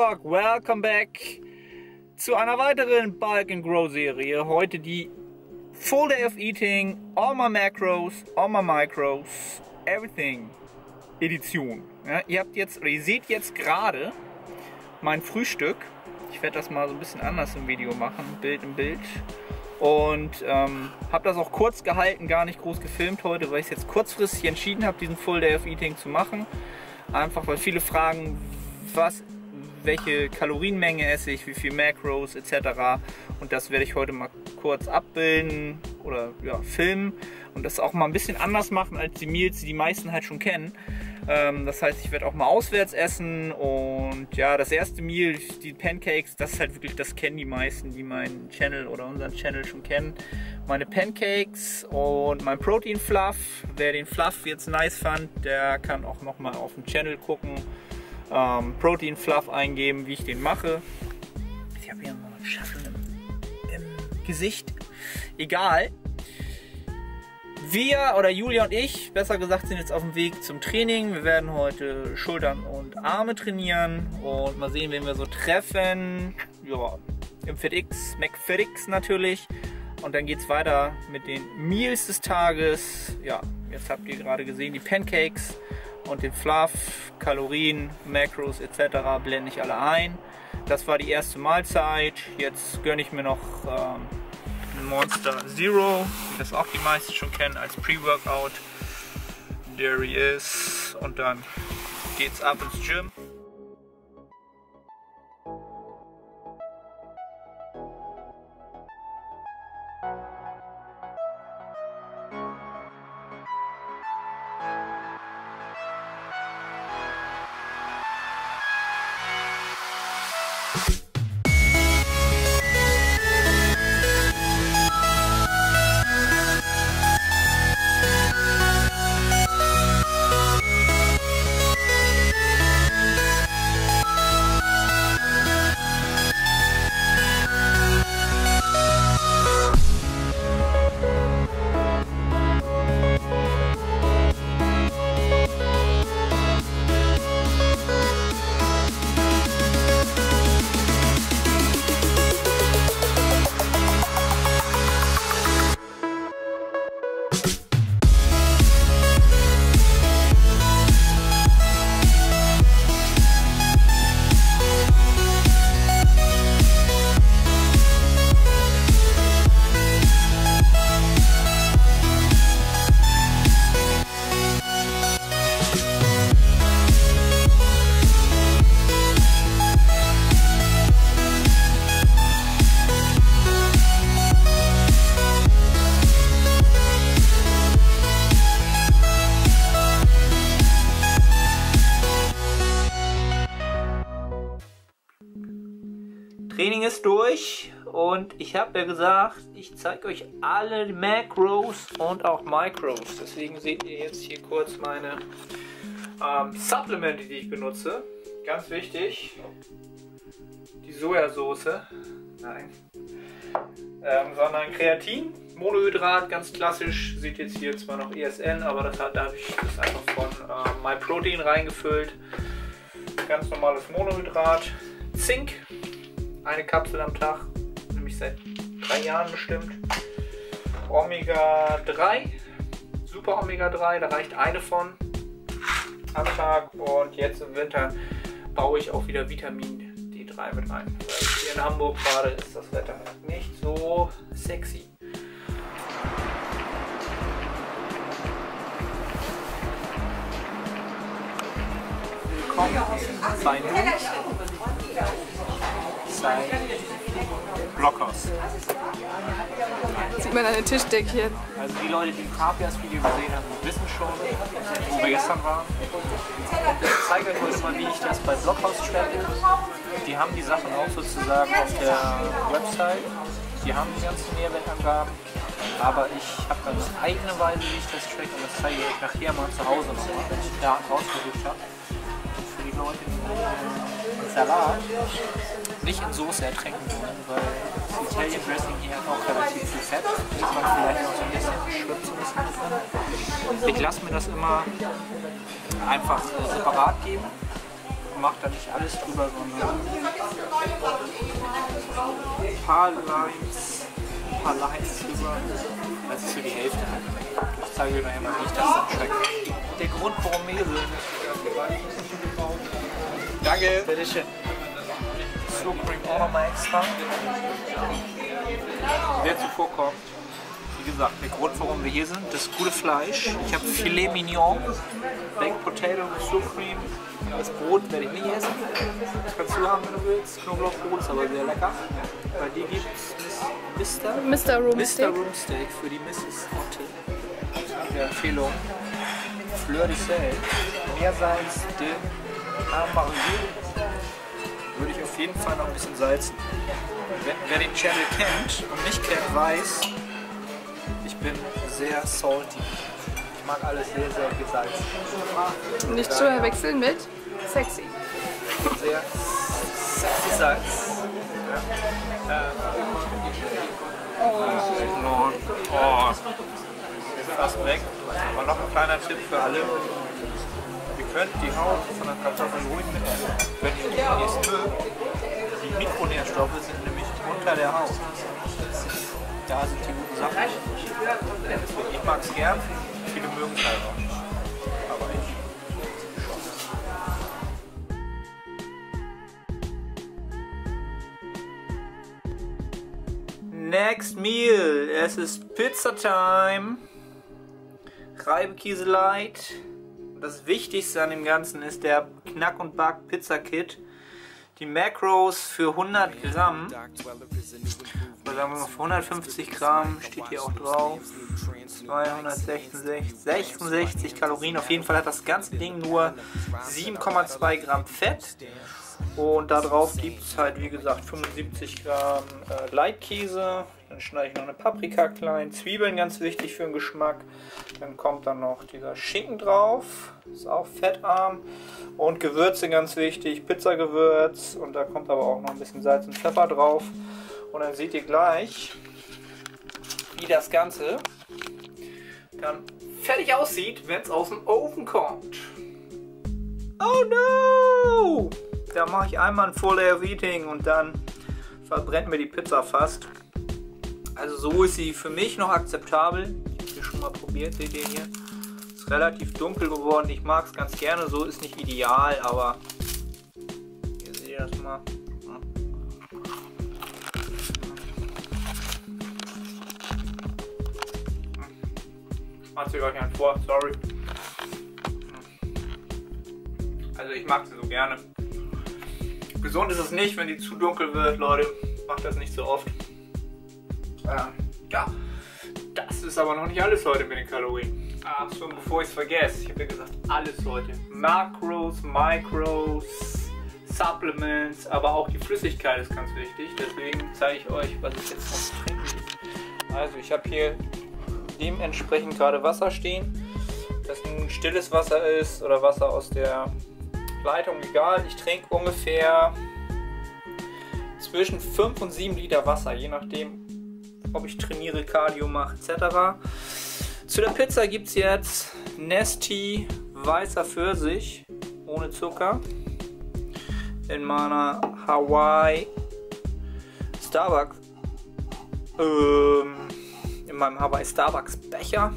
Vlog, welcome back zu einer weiteren Bulk and Grow Serie. Heute die Full Day of Eating, All My Macros, All My Micros, Everything Edition. Ja, ihr seht jetzt gerade mein Frühstück. Ich werde das mal so ein bisschen anders im Video machen, Bild im Bild. Und habe das auch kurz gehalten, gar nicht groß gefilmt heute, weil ich es jetzt kurzfristig entschieden habe, diesen Full Day of Eating zu machen. Einfach weil viele fragen, welche Kalorienmenge esse ich, wie viel Macros etc. Und das werde ich heute mal kurz abbilden oder ja, filmen und das auch mal ein bisschen anders machen als die Meals, die die meisten halt schon kennen. Das heißt, ich werde auch mal auswärts essen und ja, das erste Meal, die Pancakes, das ist halt wirklich, das kennen die meisten, die meinen Channel oder unseren Channel schon kennen. Meine Pancakes und mein Protein Fluff. Wer den Fluff jetzt nice fand, der kann auch noch mal auf dem Channel gucken. Protein Fluff eingeben, wie ich den mache. Ich habe hier noch einen Schatten im Gesicht. Egal. Wir oder Julia und ich, besser gesagt, sind jetzt auf dem Weg zum Training. Wir werden heute Schultern und Arme trainieren und mal sehen, wen wir so treffen. Ja, im FitX, McFitX natürlich. Und dann geht es weiter mit den Meals des Tages. Ja, jetzt habt ihr gerade gesehen, die Pancakes und den Fluff, Kalorien, Macros etc. blende ich alle ein. Das war die erste Mahlzeit. Jetzt gönne ich mir noch Monster Zero, wie das auch die meisten schon kennen als Pre-Workout. There he is. Und dann geht's ab ins Gym. Training ist durch und ich habe ja gesagt, ich zeige euch alle Macros und auch Micros. Deswegen seht ihr jetzt hier kurz meine Supplemente, die ich benutze. Ganz wichtig, die Sojasauce, nein, sondern Kreatin, Monohydrat, ganz klassisch. Seht jetzt hier zwar noch ESN, aber da habe ich das einfach von MyProtein reingefüllt. Ganz normales Monohydrat, Zink. Eine Kapsel am Tag, nämlich seit 3 Jahren bestimmt. Omega 3, Super Omega 3, da reicht eine von am Tag. Und jetzt im Winter baue ich auch wieder Vitamin D3 mit ein. Weil hier in Hamburg gerade ist das Wetter nicht so sexy. Willkommen bei Blockhaus. Sieht man an den Tischdeckchen. Also die Leute, die Papias Video gesehen haben, wissen schon, wo wir gestern waren. Ich zeige euch heute mal, wie ich das bei Blockhaus tracke. Die haben die Sachen auch sozusagen auf der Website. Die haben die ganzen Nährwertangaben. Aber ich habe dann eine eigene Weise, wie ich das tracke. Und das zeige ich euch nachher mal zu Hause noch, wenn ich da rausgesucht habe. Und für die Leute, die Salat nicht in Soße ertränken wollen, weil das Italian Dressing hier hat auch relativ viel Fett. Das man vielleicht noch so ein bisschen schwimmt so ein bisschen drin. Ich lasse mir das immer einfach separat geben mache da nicht alles drüber, sondern ein paar Lines drüber. Das ist so die Hälfte. Ich zeige euch nachher mal, wie ich das dann schmeckt. Der Grund, warum Mehl sind. Danke. Bitteschön. Sucream auch nochmal extra. Wer zuvorkommt. Wie gesagt, der Grund, warum wir hier sind, das gute Fleisch. Ich habe Filet Mignon, Baked Potato mit Sucream. Das Brot werde ich nicht essen. Das kannst du haben, wenn du willst. Knoblauchbrot ist aber sehr lecker. Bei dir gibt es Mr. Rumsteak für die Mrs. Otte. Die Empfehlung. Fleur de Sel. Meersalz de Amarillo. Würde ich auf jeden Fall noch ein bisschen salzen. Wer den Channel kennt und nicht kennt, weiß, ich bin sehr salty. Ich mag alles sehr, sehr gesalzen. Nicht zu verwechseln mit sexy. Sehr sexy Salz. Ja. Oh. Ist fast weg. Aber noch ein kleiner Tipp für alle. Ihr könnt die Haut von der Kartoffel ruhig mitessen. Wenn ihr es mögt. Die Mikronährstoffe sind nämlich unter der Haut. Da sind die guten Sachen. Ich mag es gern, viele mögen es halt auch nicht. Aber ich. Next meal. Es ist Pizza Time. Reibekäse Light. Das Wichtigste an dem Ganzen ist der Knack und Back Pizza Kit. Die Macros für 100 Gramm. Oder sagen wir mal für 150 Gramm steht hier auch drauf. 266 Kalorien. Auf jeden Fall hat das ganze Ding nur 7,2 Gramm Fett. Und da drauf gibt es halt, wie gesagt, 75 Gramm Leitkäse. Dann schneide ich noch eine Paprika klein. Zwiebeln, ganz wichtig für den Geschmack. Dann kommt dann noch dieser Schinken drauf. Ist auch fettarm. Und Gewürze, ganz wichtig. Pizzagewürz. Und da kommt aber auch noch ein bisschen Salz und Pfeffer drauf. Und dann seht ihr gleich, wie das Ganze dann fertig aussieht, wenn es aus dem Ofen kommt. Oh no! Da mache ich einmal ein Full Layer of Eating und dann verbrennt mir die Pizza fast. Also so ist sie für mich noch akzeptabel. Ich habe sie schon mal probiert, seht ihr hier. Ist relativ dunkel geworden. Ich mag es ganz gerne. So ist nicht ideal, aber hier seht ihr das mal. Macht sie gar nicht vor, sorry. Also ich mag sie so gerne. Gesund ist es nicht, wenn die zu dunkel wird, Leute. Macht das nicht so oft. Ja, das ist aber noch nicht alles heute mit den Kalorien. Ach so, bevor ich es vergesse, ich habe ja gesagt, alles heute. Macros, Micros, Supplements, aber auch die Flüssigkeit ist ganz wichtig. Deswegen zeige ich euch, was ich jetzt noch trinken will. Also ich habe hier dementsprechend gerade Wasser stehen. Ob das nun stilles Wasser ist oder Wasser aus der Leitung, egal. Ich trinke ungefähr zwischen 5 und 7 Liter Wasser, je nachdem, ob ich trainiere, Cardio mache etc. Zu der Pizza gibt es jetzt Nestea weißer Pfirsich ohne Zucker in meiner Hawaii Starbucks in meinem Hawaii Starbucks Becher.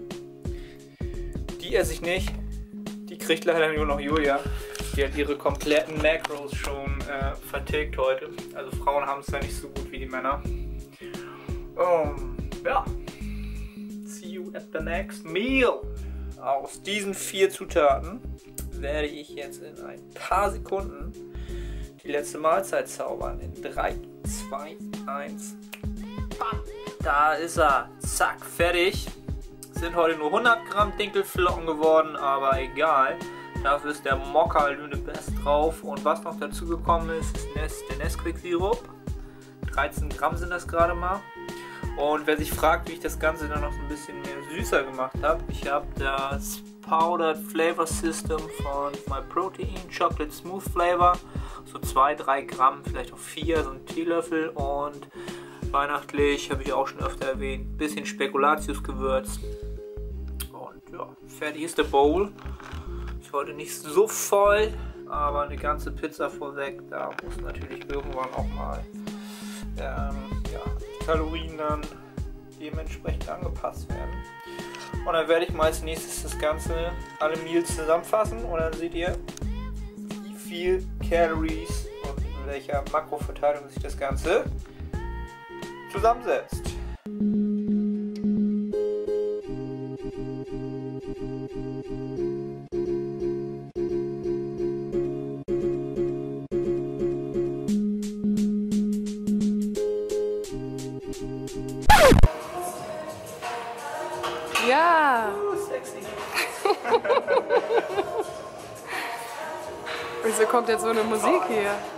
Die esse ich nicht. Die kriegt leider nur noch Julia. Die hat ihre kompletten Macros schon vertilgt heute. Also Frauen haben es ja nicht so gut wie die Männer. Ja. See you at the next meal. Aus diesen 4 Zutaten werde ich jetzt in ein paar Sekunden die letzte Mahlzeit zaubern. In 3, 2, 1. Bam. Da ist er. Zack, fertig. Sind heute nur 100 Gramm Dinkelflocken geworden, aber egal. Dafür ist der Mokka Lüne Best drauf. Und was noch dazu gekommen ist, ist der Nesquik-Sirup. 13 Gramm sind das gerade mal. Und wer sich fragt, wie ich das Ganze dann noch ein bisschen mehr süßer gemacht habe, ich habe das Powdered Flavor System von MyProtein Chocolate Smooth Flavor. So 2-3 Gramm, vielleicht auch 4, so ein Teelöffel. Und weihnachtlich, habe ich auch schon öfter erwähnt, ein bisschen Spekulatius gewürzt. Und ja, fertig ist der Bowl. heute nicht so voll, aber eine ganze Pizza vorweg, da muss natürlich irgendwann auch mal ja, Kalorien dann dementsprechend angepasst werden. Und dann werde ich mal als nächstes das Ganze, alle Meals zusammenfassen und dann seht ihr, wie viel Calories und in welcher Makroverteilung sich das Ganze zusammensetzt. Ja! Sexy. Wieso kommt jetzt so eine Musik hier?